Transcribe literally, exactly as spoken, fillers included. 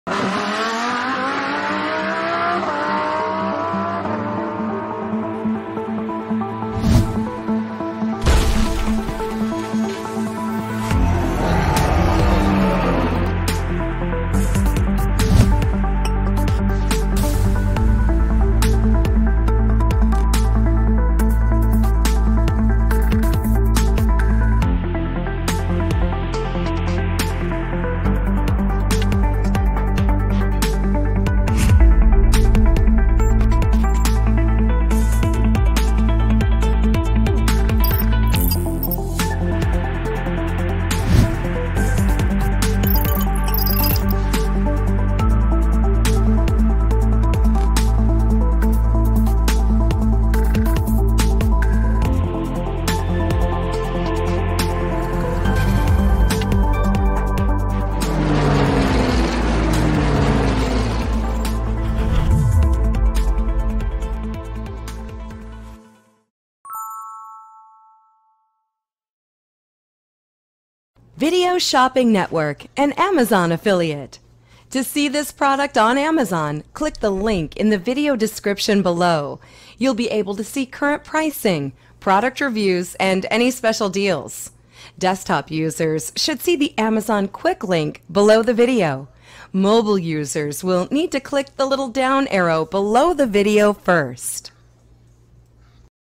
Video Shopping Network, an Amazon affiliate. To see this product on Amazon, click the link in the video description below. You'll be able to see current pricing, product reviews, and any special deals. Desktop users should see the Amazon quick link below the video. Mobile users will need to click the little down arrow below the video first.